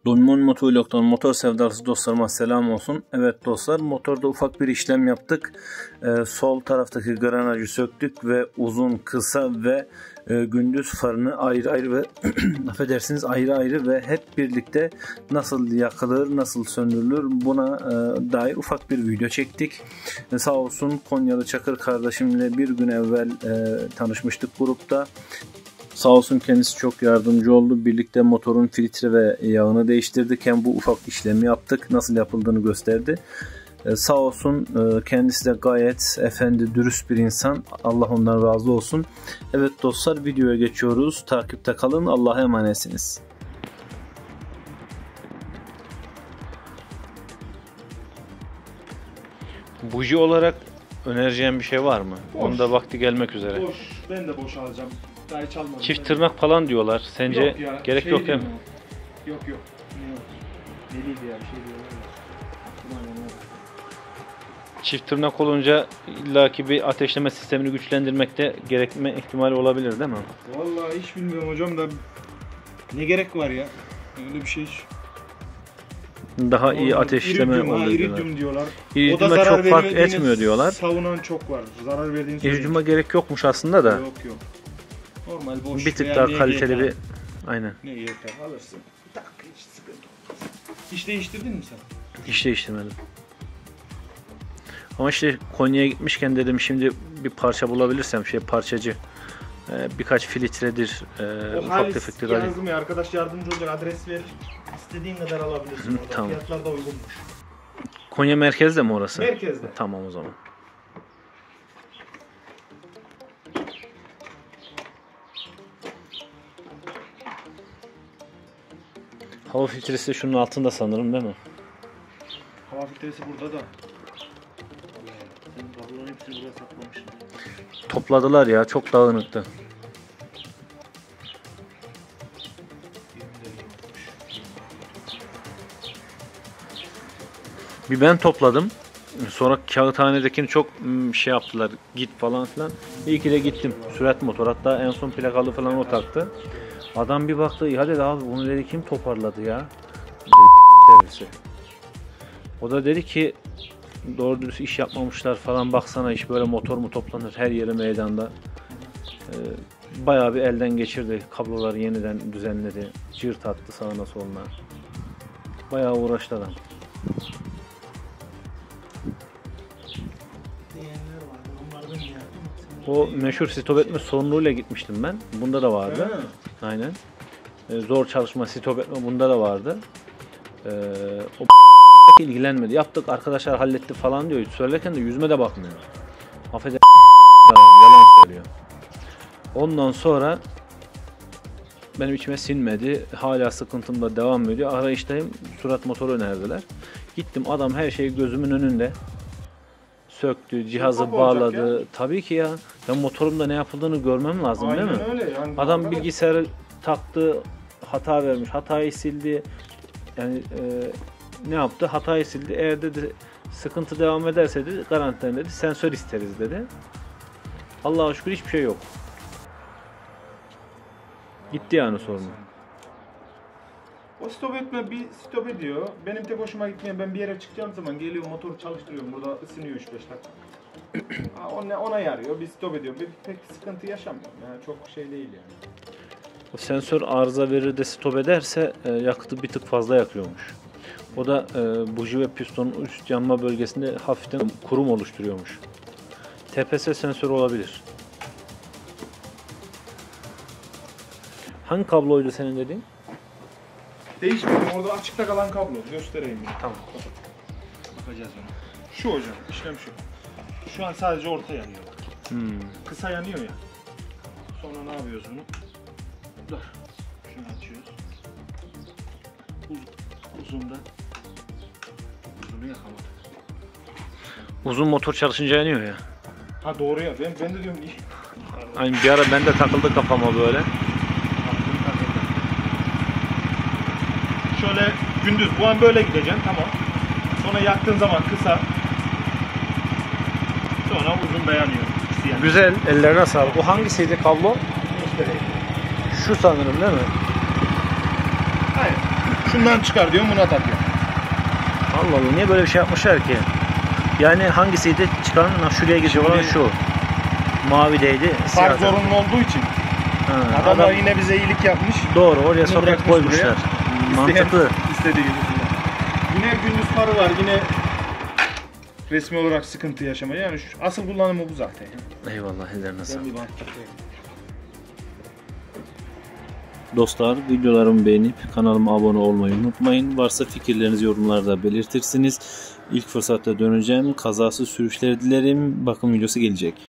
Dominman Motovlog'dan motor sevdalısı dostlarıma selam olsun. Evet dostlar, motorda ufak bir işlem yaptık. Sol taraftaki granajı söktük ve uzun, kısa ve gündüz farını ayrı ayrı ve affedersiniz ayrı ayrı ve hep birlikte nasıl yakılır, nasıl söndürülür buna dair ufak bir video çektik. Sağ olsun Konyalı Çakır kardeşimle bir gün evvel tanışmıştık grupta. Sağ olsun kendisi çok yardımcı oldu. Birlikte motorun filtre ve yağını değiştirdik. Hem bu ufak işlemi yaptık. Nasıl yapıldığını gösterdi. Sağ olsun kendisi de gayet efendi, dürüst bir insan. Allah ondan razı olsun. Evet dostlar, videoya geçiyoruz. Takipte kalın. Allah'a emanetsiniz. Buji olarak önereceğim bir şey var mı? Boş. Onda vakti gelmek üzere. Boş. Ben de boş alacağım. Daha hiç almadım. Çift tırnak falan diyorlar. Sence yok ya, gerek şey yok değil mi? Yok. Ne yok? Deliydi ya, bir şey diyorlar ya. Çift tırnak olunca illaki bir ateşleme sistemini güçlendirmekte gerekme ihtimali olabilir değil mi? Vallahi hiç bilmiyorum hocam da ne gerek var ya? Öyle bir şey hiç. Daha iyi ateşleme oluyor iridium diyorlar. İridium'a çok fark etmiyor diyorlar. Savunan çok var. Zarar verdiğini söylüyor. İridium'a gerek yokmuş aslında da. Yok. Normal boş. Bir tık daha kaliteli bir. Aynen. Ne yeter alırsın. Tak, hiç sıkıntı olmaz. Hiç değiştirdin mi sen? Hiç değiştirmedim. Ama işte Konya'ya gitmişken dedim şimdi bir parça bulabilirsem parçacı. Birkaç filtredir, ufak tefektir alayım. Yazdım ya, arkadaş yardımcı olacak, adres verir. İstediğin kadar alabilirsin. Tamam. Fiyatlar da uygunmuş. Konya merkezde mi orası? Merkezde. Tamam o zaman. Hava filtresi şunun altında sanırım değil mi? Hava filtresi burada da. Senin kabloların hepsini buraya saklamışsın. Topladılar ya, çok dağınıktı. Bir ben topladım. Sonra kağıthanedekini çok şey yaptılar. Git falan filan. İyi ki de gittim. Sürat motor. Hatta en son plakalı falan o taktı. Adam bir baktı. Ya dedi abi bunu dedi kim toparladı ya? Dedi, o da dedi ki doğru dürüst iş yapmamışlar falan. Baksana iş böyle motor mu toplanır? Her yeri meydanda. Bayağı bir elden geçirdi. Kabloları yeniden düzenledi. Cırt attı sağına soluna. Bayağı uğraştı adam. O meşhur stop etme sorunuyla gitmiştim ben. Bunda da vardı. He. Aynen. Zor çalışma, stop etme bunda da vardı. O ilgilenmedi. Yaptık, arkadaşlar halletti falan diyor. Söylerken de yüzüme de bakmıyor. Affedersin yalan söylüyor. Ondan sonra benim içime sinmedi. Hala sıkıntım da devam ediyor. Arayıştayım. Sürat motoru önerdiler. Gittim, adam her şey gözümün önünde. Söktü, cihazı bağladı. Tabii ki ya. Ben motorumda ne yapıldığını görmem lazım. Aynen değil mi? Öyle yani. Adam bilgisayarı taktı, hata vermiş. Hatayı sildi. Yani ne yaptı? Hatayı sildi. Eğer dedi sıkıntı devam ederse dedi garantiden dedi sensör isteriz dedi. Allah'a şükür hiçbir şey yok. Gitti yani sorun. O stop etme bir stop ediyor. Benim tek hoşuma gitmeyen, ben bir yere çıkacağım zaman geliyorum motoru çalıştırıyorum. Burada ısınıyor 3-5 dakika. ona yarıyor. Bir stop ediyor. Pek sıkıntı yaşamıyorum. Yani çok şey değil yani. O sensör arıza verir de stop ederse yakıtı bir tık fazla yakıyormuş. O da buji ve pistonun üst yanma bölgesinde hafiften kurum oluşturuyormuş. TPS sensörü olabilir. Hangi kabloydu senin dediğin? Değişmedim. Orada açıkta kalan kablo. Göstereyim. Tamam. Bakacağız ona. Şu hocam. İşlem şu. Şu an sadece orta yanıyor. Kısa yanıyor ya. Sonra ne yapıyoruz bunu? Dur. Şunu açıyoruz. Uzun da. Uzunu yakamadık. Uzun motor çalışınca yanıyor ya. Ha doğru ya. Ben de diyorum iyi. Aynı bir ara ben de takıldı kafama böyle. Şöyle gündüz bu an böyle gideceksin, tamam. Sonra yaktığın zaman kısa. Sonra uzun dayanıyor. Güzel, ellerine sağlık. Bu hangisiydi kablo? Şu sanırım değil mi? Hayır. şundan çıkar diyorum, buna takıyorum. Allah Allah, niye böyle bir şey yapmışlar ki? Yani hangisiydi çıkan? Şuraya gidiyor olan şu. Mavideydi. Far zorunlu olduğu için. Adamlar yine bize iyilik yapmış. Doğru, oraya soket koymuşlar. Mantıklı. İstediği gibi. Yine gündüz farı var, yine resmi olarak sıkıntı yaşamaya. Yani asıl kullanımı bu zaten. Eyvallah, ellerine sağlık. Dostlar, videolarımı beğenip kanalıma abone olmayı unutmayın. Varsa fikirlerinizi yorumlarda belirtirsiniz. İlk fırsatta döneceğim. Kazasız sürüşler dilerim. Bakım videosu gelecek.